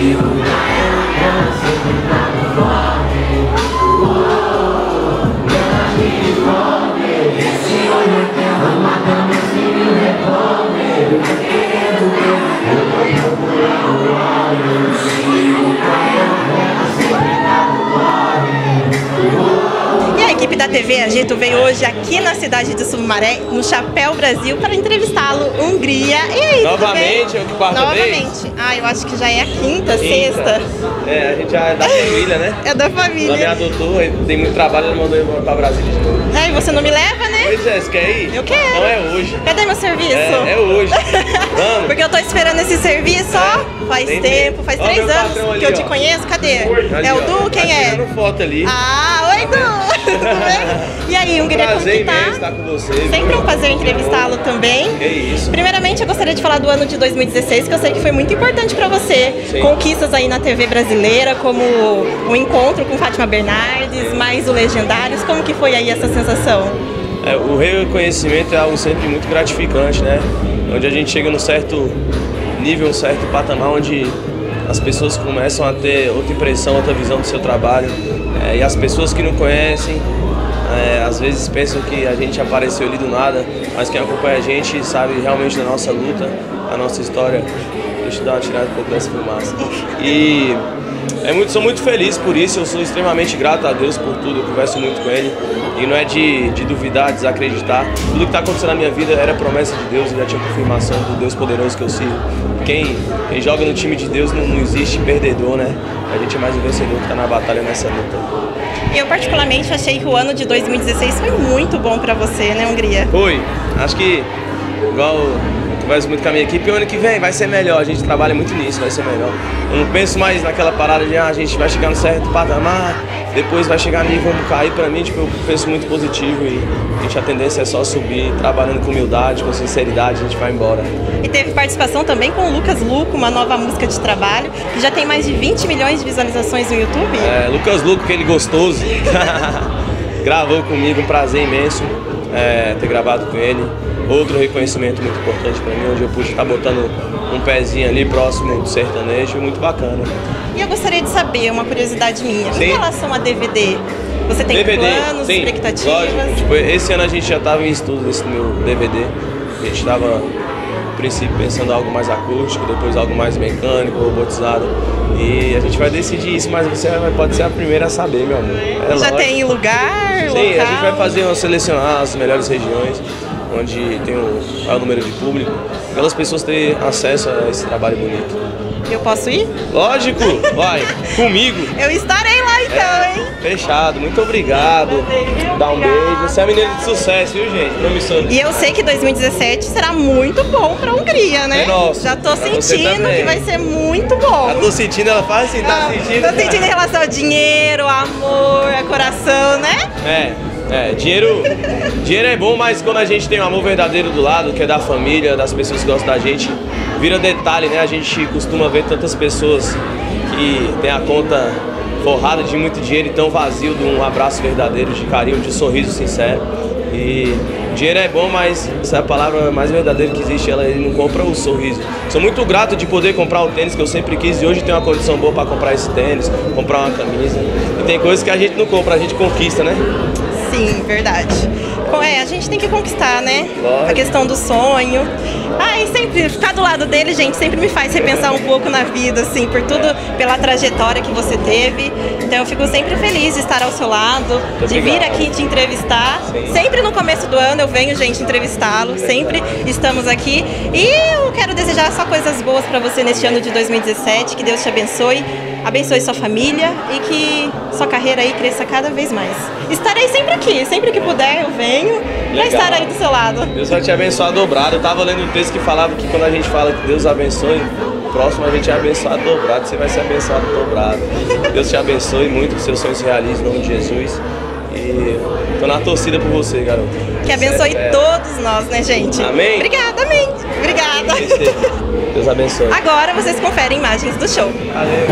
Da TV Agito veio hoje aqui na cidade de Sumaré, no Chapéu Brasil, para entrevistá-lo. Hungria. E aí, novamente, é o que quarta vez? Novamente. Ah, eu acho que já é a quinta, sexta. É, a gente já é da família, né? É da família. Ela me adotou, tem muito trabalho, ela mandou eu para Brasília de novo. É, e você não me leva, né? Pois é, você quer ir? Eu quero. Não é hoje. Cadê meu serviço? É hoje. Vamos. Porque eu tô esperando esse serviço, ó. Faz tempo, faz 3 anos ali, que eu te conheço. Cadê? Ali, é o Du? Quem tá é? tirando foto ali. Ah, oi, Du! Tudo bem? E aí, Hungria, como que tá? Prazer estar com você. Sempre um prazer entrevistá-lo também. Que isso. Primeiramente, eu gostaria de falar do ano de 2016, que eu sei que foi muito importante pra você. Sim. Conquistas aí na TV brasileira, como o encontro com Fátima Bernardes, mais o Legendários. Como que foi aí essa sensação? O reconhecimento é algo sempre muito gratificante, né? Onde a gente chega num certo nível, um certo patamar, onde as pessoas começam a ter outra impressão, outra visão do seu trabalho. E as pessoas que não conhecem, às vezes pensam que a gente apareceu ali do nada, mas quem acompanha a gente sabe realmente da nossa luta, da nossa história. Deixa eu dar uma tirada um pouco dessa fumaça. E sou muito feliz por isso, eu sou extremamente grato a Deus por tudo, eu converso muito com Ele. E não é de duvidar, desacreditar. Tudo que está acontecendo na minha vida era promessa de Deus, e já tinha confirmação do Deus poderoso que eu sirvo. Quem joga no time de Deus não existe perdedor, né? A gente é mais um vencedor que está na batalha nessa luta. Eu particularmente achei que o ano de 2016 foi muito bom para você, né, Hungria? Foi. Acho que, igual eu converso muito com a minha equipe, o ano que vem vai ser melhor. A gente trabalha muito nisso, vai ser melhor. Eu não penso mais naquela parada de a gente vai chegar num certo patamar, depois vai chegar ali e vamos cair. Pra mim, eu penso muito positivo e a tendência é só subir, trabalhando com humildade, com sinceridade, a gente vai embora. E teve participação também com o Lucas Luco, uma nova música de trabalho, que já tem mais de 20 milhões de visualizações no YouTube. Lucas Luco, aquele gostoso, gravou comigo, um prazer imenso ter gravado com ele. Outro reconhecimento muito importante para mim, onde eu pude estar botando um pezinho ali próximo do sertanejo, muito bacana. E eu gostaria de saber, uma curiosidade minha, em relação a DVD, você tem planos, expectativas? Lógico. Tipo, esse ano a gente já estava em estudo desse meu DVD, a gente estava, no princípio, pensando em algo mais acústico, depois algo mais mecânico, robotizado. E a gente vai decidir isso, mas você pode ser a primeira a saber, meu amor. Já tem lugar, local? Sim, a gente vai fazer selecionar as melhores regiões, onde tem o maior número de público, para as pessoas terem acesso a esse trabalho bonito. Eu posso ir? Lógico, vai, comigo. Eu estarei lá então, hein? Fechado, muito obrigado. Dá um beijo. Você é menina de sucesso, viu, gente? Promissor. E eu sei que 2017 será muito bom pra Hungria, né? Nossa, já tô sentindo que vai ser muito bom. Já tô sentindo, ela faz assim, tá sentindo? Tô sentindo em relação ao dinheiro, amor, a coração, né? Dinheiro é bom, mas quando a gente tem um amor verdadeiro do lado, que é da família, das pessoas que gostam da gente, vira detalhe, né? A gente costuma ver tantas pessoas que tem a conta forrada de muito dinheiro e tão vazio de um abraço verdadeiro, de carinho, de um sorriso sincero. E dinheiro é bom, mas essa é a palavra mais verdadeira que existe, ele não compra o sorriso. Sou muito grato de poder comprar o tênis que eu sempre quis e hoje tenho uma condição boa para comprar esse tênis, comprar uma camisa. E tem coisas que a gente não compra, a gente conquista, né? Sim, verdade. A gente tem que conquistar, né? Lógico. A questão do sonho. E sempre ficar do lado dele, gente, sempre me faz repensar um pouco na vida, assim, por tudo, pela trajetória que você teve. Então eu fico sempre feliz de estar ao seu lado, de vir aqui te entrevistar. Sim. Sempre no começo do ano eu venho, gente, entrevistá-lo. Sempre estamos aqui. E eu quero desejar só coisas boas para você neste ano de 2017. Que Deus te abençoe. Abençoe sua família e que sua carreira aí cresça cada vez mais. Estarei sempre aqui, sempre que puder eu venho para estar aí do seu lado. Deus vai te abençoar dobrado. Eu estava lendo um texto que falava que quando a gente fala que Deus abençoe, o próximo a gente é abençoado dobrado, você vai ser abençoado dobrado. Deus te abençoe muito, que seus sonhos se realizem em nome de Jesus. E tô na torcida por você, garoto. Que abençoe todos nós, né, gente? Amém? Obrigada, amém. Obrigada. Deus abençoe. Agora vocês conferem imagens do show. Valeu.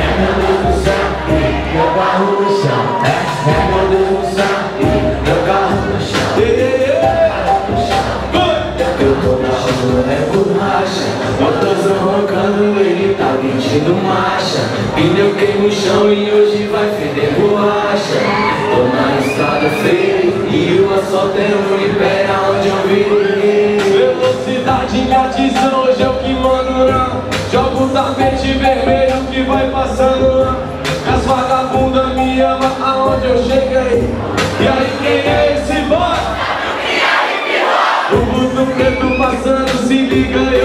Eu tô na rua, é borracha. Motorzão roncando, ele tá me curtindo marcha. Pneu queima o chão e hoje vai feder borracha. Tô na estrada feia e o asfalto é ruim, pera onde eu vim. Velocidade me atiça, hoje é o que mando, não. Jogo o tapete vermelho que vai passando, não. As vagabundas me amam aonde eu cheguei. E aí quem é esse boy? O buto preto passando, se liga aí.